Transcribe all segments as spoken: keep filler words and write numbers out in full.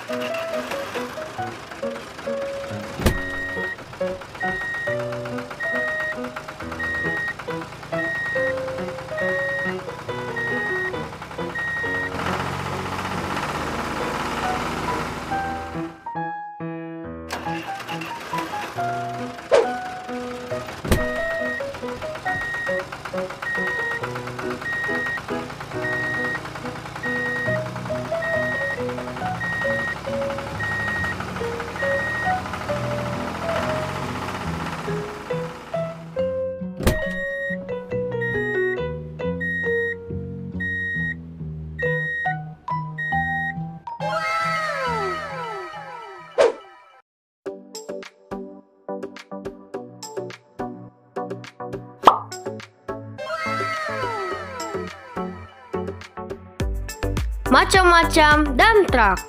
Macam-macam dump truck.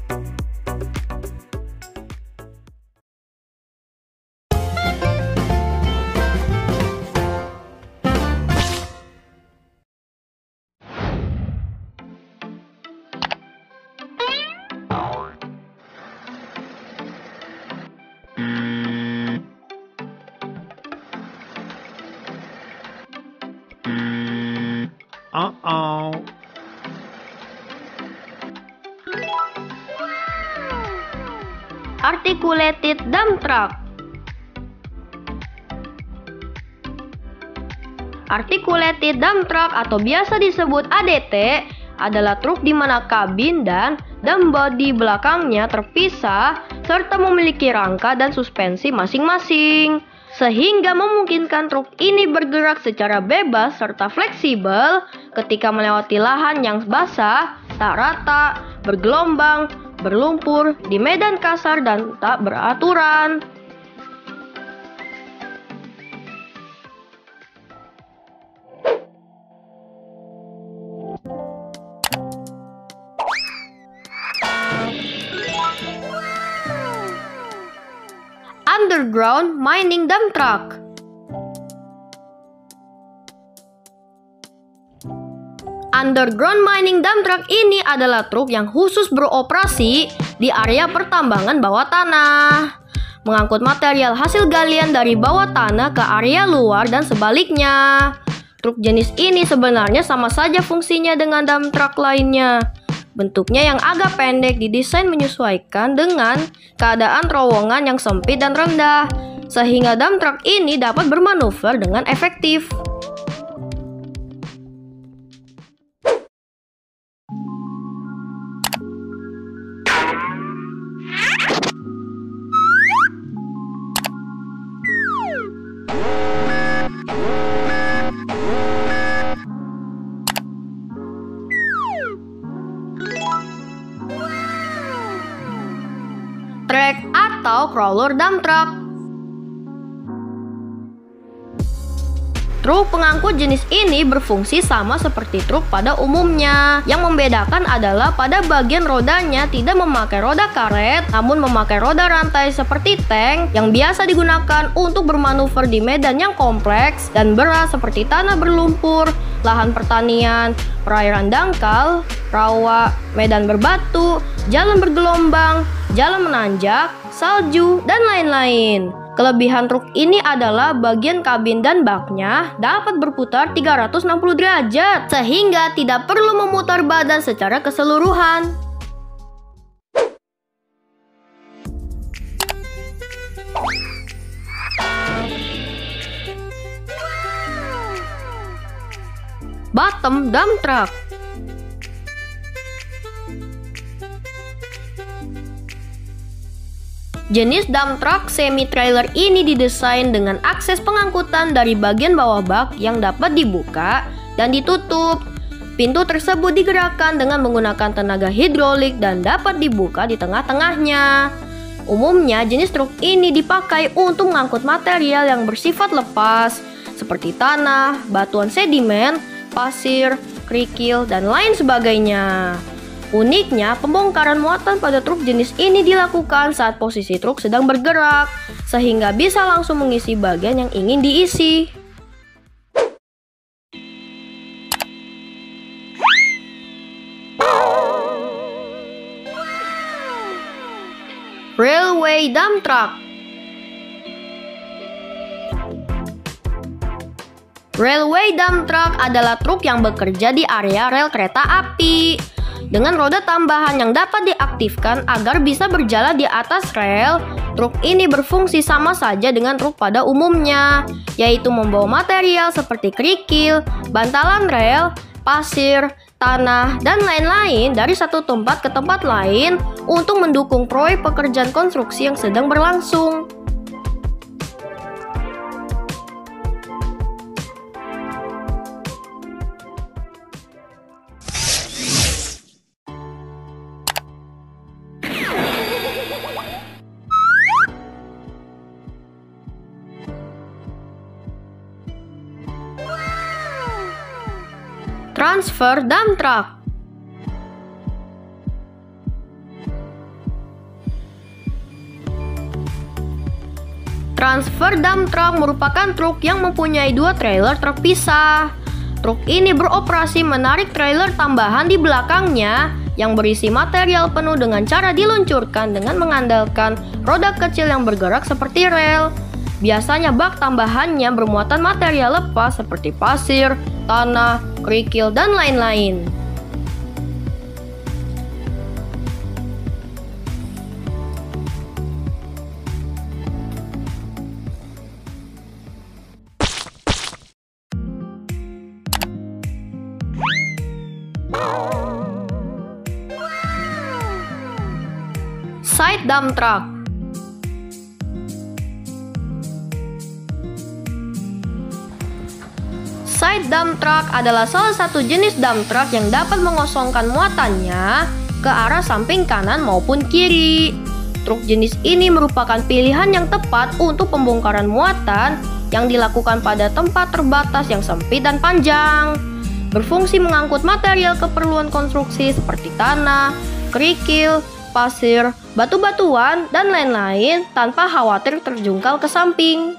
Uh-oh. Articulated dump truck. Articulated dump truck atau biasa disebut A D T adalah truk di mana kabin dan dump body belakangnya terpisah serta memiliki rangka dan suspensi masing-masing, sehingga memungkinkan truk ini bergerak secara bebas serta fleksibel ketika melewati lahan yang basah, tak rata, bergelombang, berlumpur, di medan kasar dan tak beraturan. Underground mining dump truck. Underground mining dump truck ini adalah truk yang khusus beroperasi di area pertambangan bawah tanah, mengangkut material hasil galian dari bawah tanah ke area luar dan sebaliknya. Truk jenis ini sebenarnya sama saja fungsinya dengan dump truck lainnya. Bentuknya yang agak pendek didesain menyesuaikan dengan keadaan terowongan yang sempit dan rendah, sehingga dump truck ini dapat bermanuver dengan efektif. Track atau crawler dump truck. Truk pengangkut jenis ini berfungsi sama seperti truk pada umumnya. Yang membedakan adalah pada bagian rodanya tidak memakai roda karet, namun memakai roda rantai seperti tank yang biasa digunakan untuk bermanuver di medan yang kompleks dan berat seperti tanah berlumpur, lahan pertanian, perairan dangkal, rawa, medan berbatu, jalan bergelombang, jalan menanjak, salju, dan lain-lain. Kelebihan truk ini adalah bagian kabin dan baknya dapat berputar tiga ratus enam puluh derajat, sehingga tidak perlu memutar badan secara keseluruhan. Bottom dump truck. Jenis dump truck semi-trailer ini didesain dengan akses pengangkutan dari bagian bawah bak yang dapat dibuka dan ditutup. Pintu tersebut digerakkan dengan menggunakan tenaga hidrolik dan dapat dibuka di tengah-tengahnya. Umumnya jenis truk ini dipakai untuk mengangkut material yang bersifat lepas seperti tanah, batuan sedimen, pasir, kerikil, dan lain sebagainya. Uniknya, pembongkaran muatan pada truk jenis ini dilakukan saat posisi truk sedang bergerak, sehingga bisa langsung mengisi bagian yang ingin diisi. Railway dump truck. Railway dump truck adalah truk yang bekerja di area rel kereta api dengan roda tambahan yang dapat diaktifkan agar bisa berjalan di atas rel. Truk ini berfungsi sama saja dengan truk pada umumnya, yaitu membawa material seperti kerikil, bantalan rel, pasir, tanah, dan lain-lain dari satu tempat ke tempat lain untuk mendukung proyek pekerjaan konstruksi yang sedang berlangsung. Transfer dump truck. Transfer dump truck merupakan truk yang mempunyai dua trailer terpisah. Truk ini beroperasi menarik trailer tambahan di belakangnya yang berisi material penuh dengan cara diluncurkan dengan mengandalkan roda kecil yang bergerak seperti rel. Biasanya bak tambahannya bermuatan material lepas seperti pasir, tanah, kerikil, dan lain-lain. Side dump truck. Side dump truck adalah salah satu jenis dump truck yang dapat mengosongkan muatannya ke arah samping kanan maupun kiri. Truk jenis ini merupakan pilihan yang tepat untuk pembongkaran muatan yang dilakukan pada tempat terbatas yang sempit dan panjang. Berfungsi mengangkut material keperluan konstruksi seperti tanah, kerikil, pasir, batu-batuan, dan lain-lain tanpa khawatir terjungkal ke samping.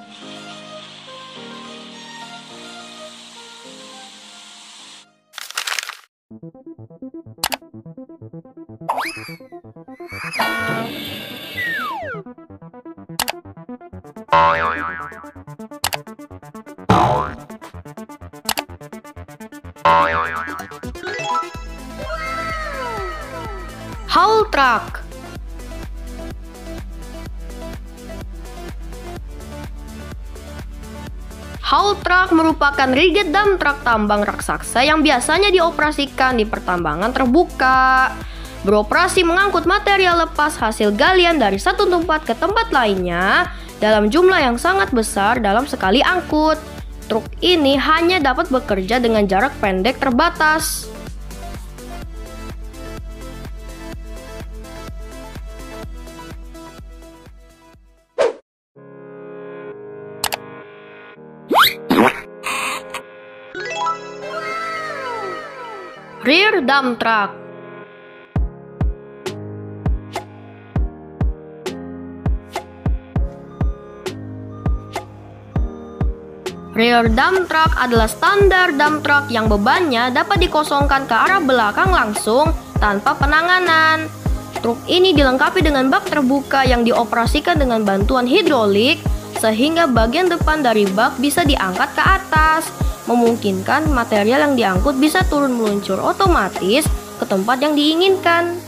Haul truck. Haul truck merupakan rigid dump truck tambang raksasa yang biasanya dioperasikan di pertambangan terbuka. Beroperasi mengangkut material lepas hasil galian dari satu tempat ke tempat lainnya dalam jumlah yang sangat besar dalam sekali angkut. Truk ini hanya dapat bekerja dengan jarak pendek terbatas. Rear dump truck. Rear dump truck adalah standar dump truck yang bebannya dapat dikosongkan ke arah belakang langsung tanpa penanganan. Truk ini dilengkapi dengan bak terbuka yang dioperasikan dengan bantuan hidrolik sehingga bagian depan dari bak bisa diangkat ke atas, memungkinkan material yang diangkut bisa turun meluncur otomatis ke tempat yang diinginkan.